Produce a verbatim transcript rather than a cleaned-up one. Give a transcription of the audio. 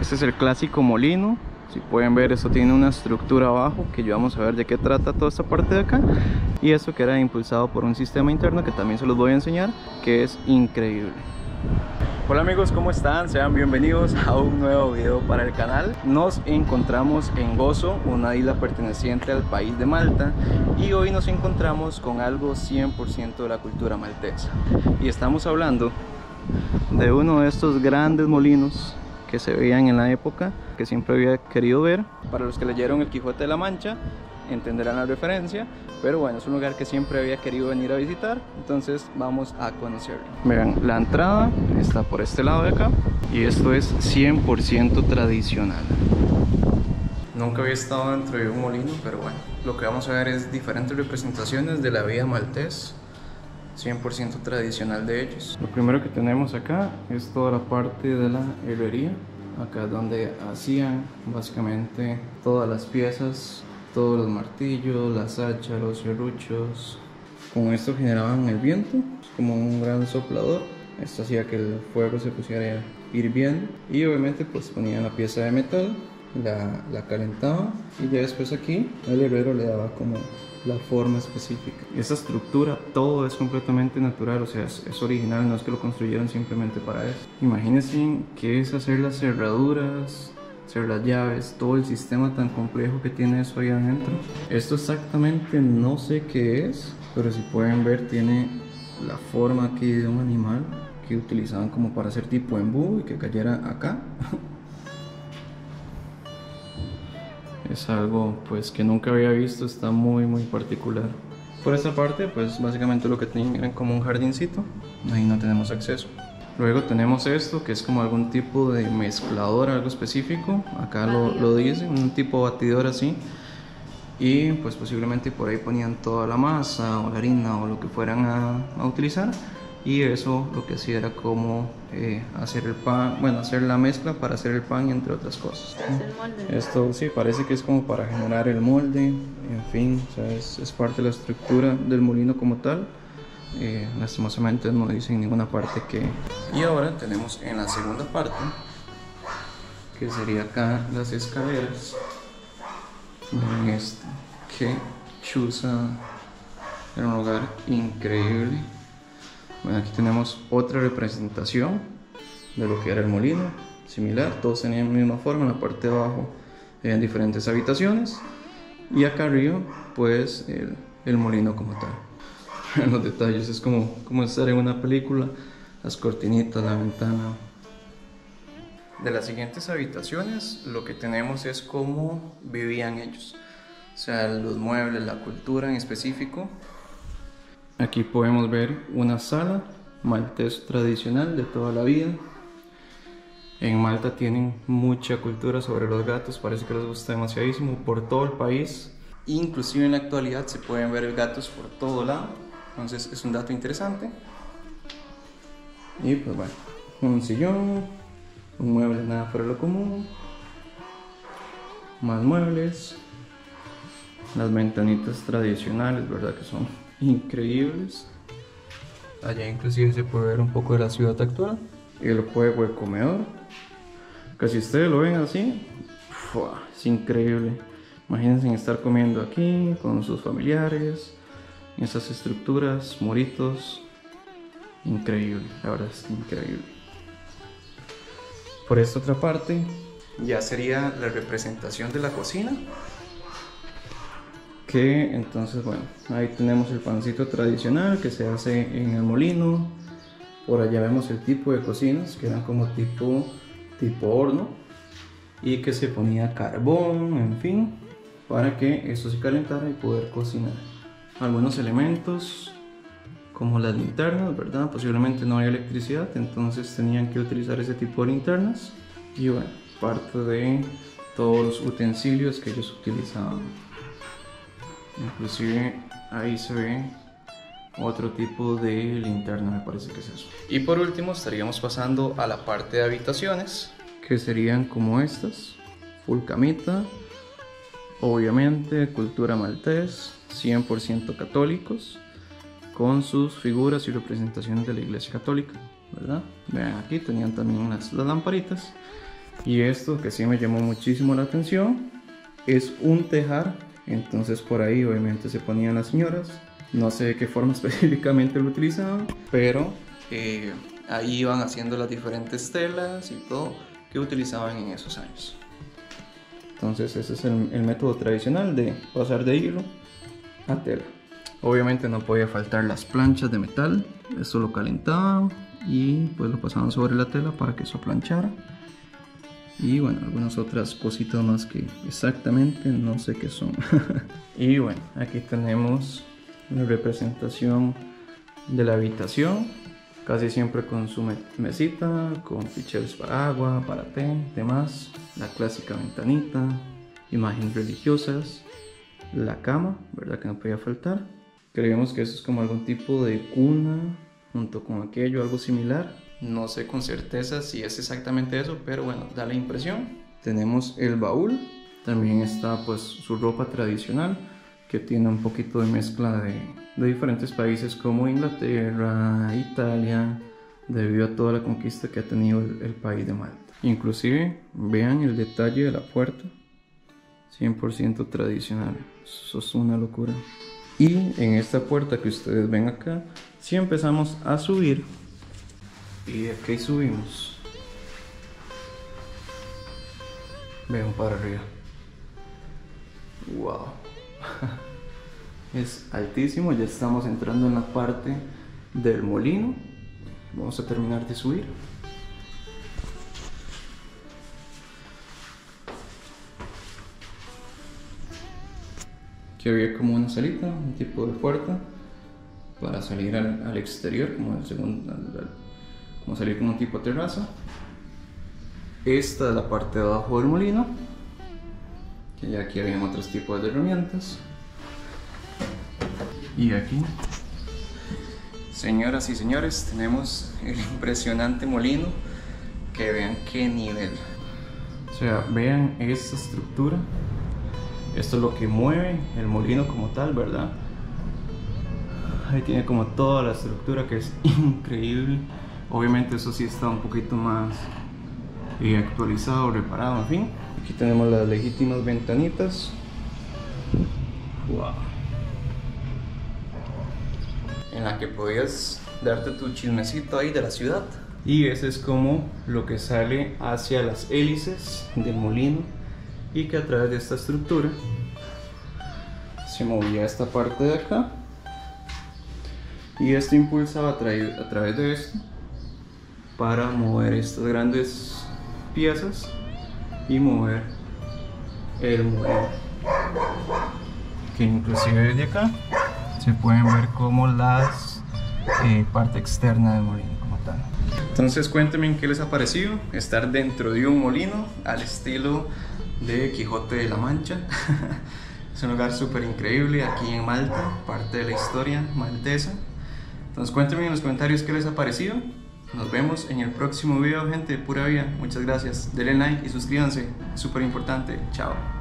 Este es el clásico molino. Si pueden ver, esto tiene una estructura abajo que ya vamos a ver de qué trata toda esta parte de acá. Y esto que era impulsado por un sistema interno que también se los voy a enseñar, que es increíble. Hola amigos, ¿cómo están? Sean bienvenidos a un nuevo video para el canal. Nos encontramos en Gozo, una isla perteneciente al país de Malta, y hoy nos encontramos con algo cien por ciento de la cultura maltesa. Y estamos hablando de uno de estos grandes molinos que se veían en la época, que siempre había querido ver. Para los que leyeron El Quijote de la Mancha entenderán la referencia, pero bueno, es un lugar que siempre había querido venir a visitar, entonces vamos a conocerlo. Vean, la entrada está por este lado de acá y esto es cien por ciento tradicional. Nunca había estado dentro de un molino, pero bueno, lo que vamos a ver es diferentes representaciones de la vida maltés, cien por ciento tradicional de ellos. Lo primero que tenemos acá es toda la parte de la herrería. Acá es donde hacían básicamente todas las piezas, todos los martillos, las hachas, los serruchos. Con esto generaban el viento, es como un gran soplador. Esto hacía que el fuego se pusiera hirviendo y obviamente pues ponían la pieza de metal, la, la calentaban y ya después aquí el herrero le daba como la forma específica. Esa estructura, todo es completamente natural, o sea, es, es original, no es que lo construyeron simplemente para eso. Imagínense que es hacer las cerraduras, hacer las llaves, todo el sistema tan complejo que tiene eso ahí adentro. Esto exactamente no sé qué es, pero si pueden ver tiene la forma aquí de un animal que utilizaban como para hacer tipo embudo y que cayera acá. Es algo pues que nunca había visto, está muy muy particular. Por esta parte pues básicamente lo que tenían era como un jardincito, ahí no tenemos acceso. Luego tenemos esto que es como algún tipo de mezclador, algo específico, acá lo, lo dice, un tipo batidor así. Y pues posiblemente por ahí ponían toda la masa o la harina o lo que fueran a, a utilizar. Y eso lo que hacía era como eh, hacer el pan, bueno, hacer la mezcla para hacer el pan y entre otras cosas. El molde. Esto sí, parece que es como para generar el molde, en fin, o sea, es, es parte de la estructura del molino como tal. Eh, lastimosamente no dice en ninguna parte que... Y ahora tenemos en la segunda parte, que sería acá las escaleras. Miren esto, que chuza, era un lugar increíble. Bueno, aquí tenemos otra representación de lo que era el molino, similar, todos tenían la misma forma. En la parte de abajo en diferentes habitaciones y acá arriba pues el, el molino como tal. Los detalles es como, como estar en una película, las cortinitas, la ventana. De las siguientes habitaciones lo que tenemos es cómo vivían ellos, o sea, los muebles, la cultura en específico. Aquí podemos ver una sala maltés tradicional de toda la vida. En Malta tienen mucha cultura sobre los gatos, parece que les gusta demasiadísimo por todo el país. Inclusive en la actualidad se pueden ver gatos por todo lado, entonces es un dato interesante. Y pues bueno, un sillón, un mueble nada fuera de lo común, más muebles, las ventanitas tradicionales, verdad que son increíbles. Allá inclusive se puede ver un poco de la ciudad actual. El juego de comedor, que si ustedes lo ven así, ¡fua!, es increíble. Imagínense estar comiendo aquí con sus familiares, en esas estructuras, muritos. Increíble, la verdad es increíble. Por esta otra parte ya sería la representación de la cocina, que entonces bueno, ahí tenemos el pancito tradicional que se hace en el molino. Por allá vemos el tipo de cocinas que eran como tipo, tipo horno y que se ponía carbón, en fin, para que esto se calentara y poder cocinar. Algunos elementos como las linternas, ¿verdad? Posiblemente no había electricidad, entonces tenían que utilizar ese tipo de linternas. Y bueno, parte de todos los utensilios que ellos utilizaban. Inclusive ahí se ve otro tipo de linterna, me parece que es eso. Y por último estaríamos pasando a la parte de habitaciones, que serían como estas, full camita, obviamente cultura maltés, cien por ciento católicos, con sus figuras y representaciones de la iglesia católica, ¿verdad? Vean, aquí tenían también las, las lamparitas. Y esto que sí me llamó muchísimo la atención es un tejar, entonces por ahí obviamente se ponían las señoras, no sé de qué forma específicamente lo utilizaban, pero eh, ahí iban haciendo las diferentes telas y todo que utilizaban en esos años. Entonces ese es el, el método tradicional de pasar de hilo a tela. Obviamente no podía faltar las planchas de metal, esto lo calentaban y pues lo pasaban sobre la tela para que eso planchara. Y bueno, algunas otras cositas más que exactamente no sé qué son. Y bueno, aquí tenemos la representación de la habitación, casi siempre con su mesita, con ficheros para agua, para té, demás, la clásica ventanita, imágenes religiosas, la cama, verdad que no podía faltar. Creemos que eso es como algún tipo de cuna junto con aquello, algo similar. No sé con certeza si es exactamente eso, pero bueno, da la impresión. Tenemos el baúl, también está pues su ropa tradicional, que tiene un poquito de mezcla de, de diferentes países como Inglaterra, Italia, debido a toda la conquista que ha tenido el, el país de Malta. Inclusive, vean el detalle de la puerta, cien por ciento tradicional, eso es una locura. Y en esta puerta que ustedes ven acá, si empezamos a subir, y aquí subimos, vean para arriba, wow, es altísimo. Ya estamos entrando en la parte del molino. Vamos a terminar de subir. Aquí había como una salita, un tipo de puerta para salir al, al exterior, como, el segundo, al, al, como salir como un tipo de terraza. Esta es la parte de abajo del molino, que ya aquí habían otros tipos de herramientas. Y aquí, señoras y señores, tenemos el impresionante molino, que vean qué nivel. O sea, vean esta estructura. Esto es lo que mueve el molino como tal, ¿verdad? Ahí tiene como toda la estructura, que es increíble. Obviamente eso sí está un poquito más eh, actualizado, reparado, en fin. Aquí tenemos las legítimas ventanitas. Wow. En la que podías darte tu chismecito ahí de la ciudad. Y ese es como lo que sale hacia las hélices del molino, y que a través de esta estructura se movía esta parte de acá, y esto impulsaba a, tra a través de esto para mover estas grandes piezas y mover el molino, que inclusive desde acá se pueden ver como las eh, parte externa del molino como tal. Entonces cuéntenme qué les ha parecido estar dentro de un molino al estilo de Quijote de la Mancha. Es un lugar súper increíble aquí en Malta, parte de la historia maltesa. Entonces cuéntenme en los comentarios qué les ha parecido. Nos vemos en el próximo video, gente de Pura Vida. Muchas gracias, denle like y suscríbanse, súper importante. Chao.